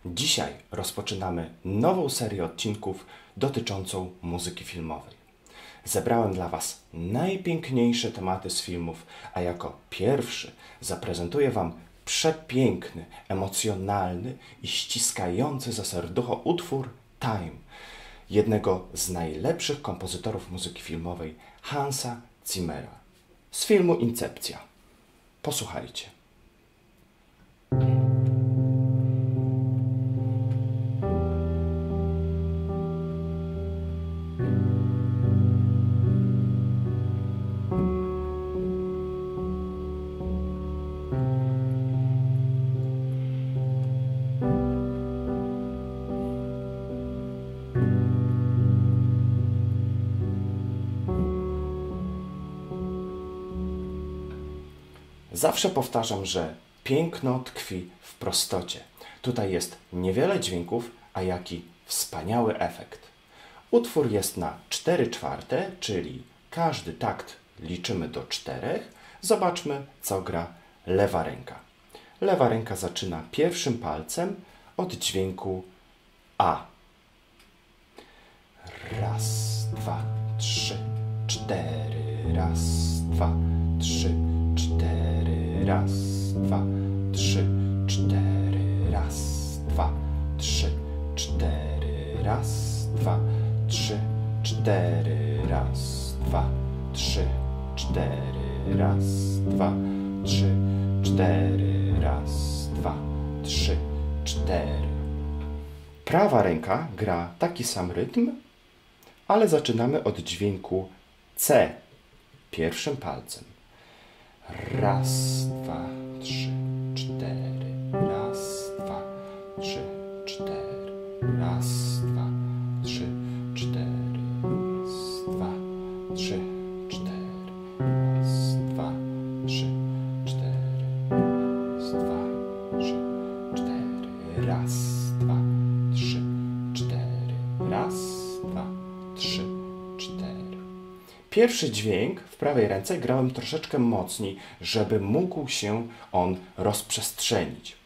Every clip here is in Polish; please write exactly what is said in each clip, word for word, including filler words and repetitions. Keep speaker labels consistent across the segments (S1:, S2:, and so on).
S1: Dzisiaj rozpoczynamy nową serię odcinków dotyczącą muzyki filmowej. Zebrałem dla Was najpiękniejsze tematy z filmów, a jako pierwszy zaprezentuję Wam przepiękny, emocjonalny i ściskający za serducho utwór Time, jednego z najlepszych kompozytorów muzyki filmowej, Hansa Zimmera, z filmu Incepcja. Posłuchajcie. Zawsze powtarzam, że piękno tkwi w prostocie. Tutaj jest niewiele dźwięków, a jaki wspaniały efekt. Utwór jest na cztery czwarte, czyli każdy takt liczymy do czterech. Zobaczmy, co gra lewa ręka. Lewa ręka zaczyna pierwszym palcem od dźwięku A. Raz, dwa, trzy, cztery. Raz, dwa, trzy, cztery. Raz, dwa, trzy, cztery. Raz, dwa, trzy, cztery. Raz, dwa, trzy, cztery. Raz, dwa, trzy, cztery. Raz, dwa, trzy, cztery. Raz, dwa, trzy, cztery. Prawa ręka gra taki sam rytm, ale zaczynamy od dźwięku C pierwszym palcem. Raz, dwa, trzy, cztery. Raz, dwa, trzy, cztery. Raz, dwa, trzy, cztery. Raz, dwa, trzy, cztery. Raz, dwa, trzy, cztery. Raz, dwa, trzy, cztery. Raz, dwa, trzy, cztery. Raz, dwa, trzy, cztery. Pierwszy dźwięk w prawej ręce grałem troszeczkę mocniej, żeby mógł się on rozprzestrzenić.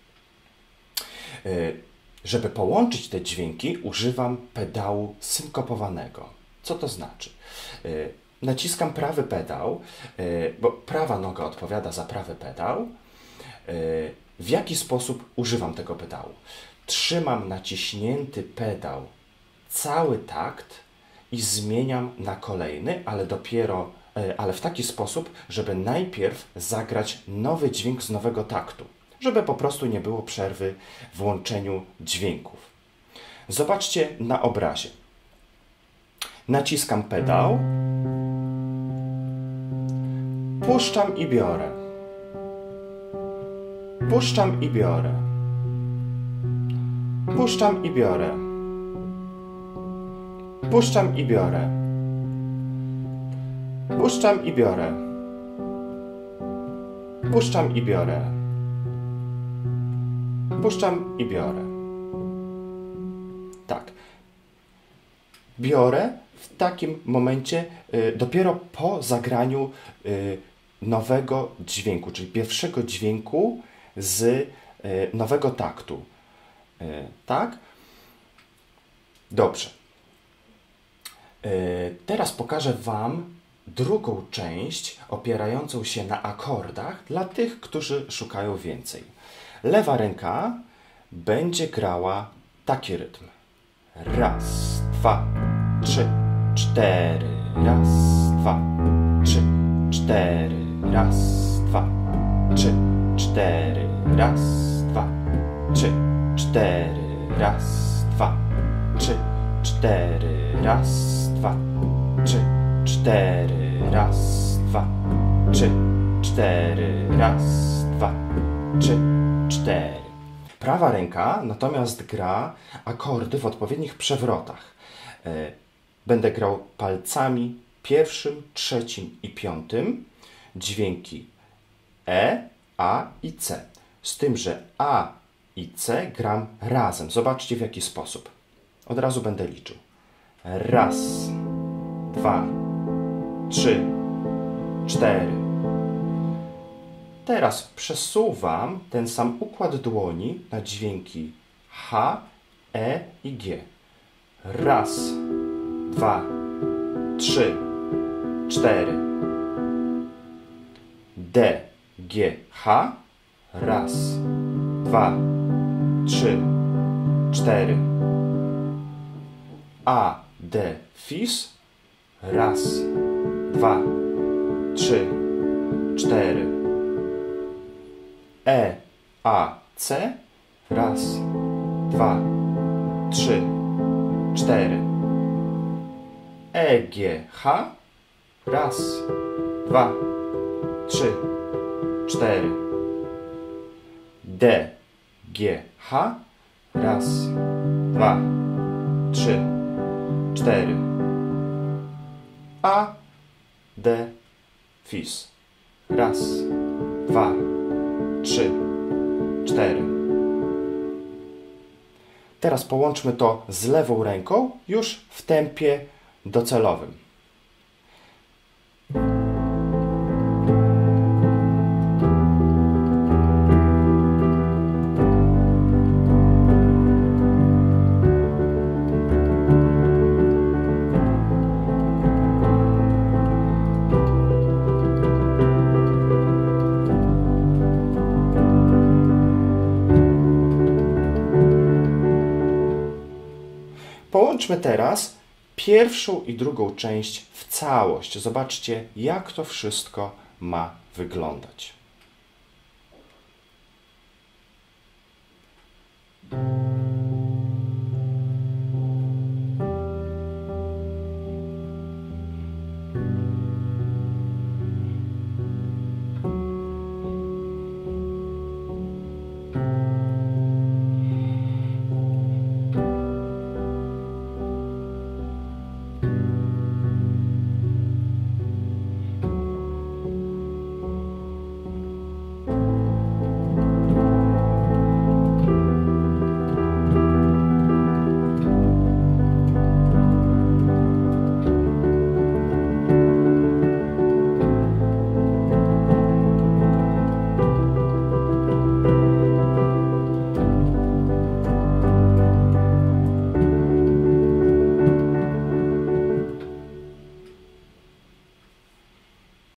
S1: Żeby połączyć te dźwięki, używam pedału synkopowanego. Co to znaczy? Naciskam prawy pedał, bo prawa noga odpowiada za prawy pedał. W jaki sposób używam tego pedału? Trzymam naciśnięty pedał cały takt i zmieniam na kolejny, ale dopiero, ale w taki sposób, żeby najpierw zagrać nowy dźwięk z nowego taktu, żeby po prostu nie było przerwy w łączeniu dźwięków. Zobaczcie na obrazie. Naciskam pedał, puszczam i biorę. Puszczam i biorę. Puszczam i biorę. Puszczam i biorę. Puszczam i biorę. Puszczam i biorę. Puszczam i biorę. Tak. Biorę w takim momencie y, dopiero po zagraniu y, nowego dźwięku, czyli pierwszego dźwięku z y, nowego taktu. Y, tak? Dobrze. Teraz pokażę Wam drugą część opierającą się na akordach dla tych, którzy szukają więcej. Lewa ręka będzie grała taki rytm. Raz, dwa, trzy, cztery. Raz, dwa, trzy, cztery. Raz, dwa, trzy, cztery. Raz, dwa, trzy, cztery. Raz, dwa, trzy, cztery. Raz, dwa, trzy, cztery. Raz, dwa, trzy, cztery. Raz, dwa, trzy, cztery. Prawa ręka natomiast gra akordy w odpowiednich przewrotach. Będę grał palcami pierwszym, trzecim i piątym dźwięki E, A i C. Z tym, że A i C gram razem. Zobaczcie w jaki sposób. Od razu będę liczył. Raz, dwa, trzy, cztery. Teraz przesuwam ten sam układ dłoni na dźwięki H, E i G. Raz, dwa, trzy, cztery. D, G, H. Raz, dwa, trzy, cztery. A, D, Fis. Raz, dwa, trzy, cztery. E, A, C. Raz, dwa, trzy, cztery. E, G, H. Raz, dwa, trzy, cztery. D, G, H. Raz, dwa, trzy, cztery. A, D, Fis. Raz, dwa, trzy, cztery. Teraz połączmy to z lewą ręką już w tempie docelowym. Połączmy teraz pierwszą i drugą część w całość. Zobaczcie, jak to wszystko ma wyglądać.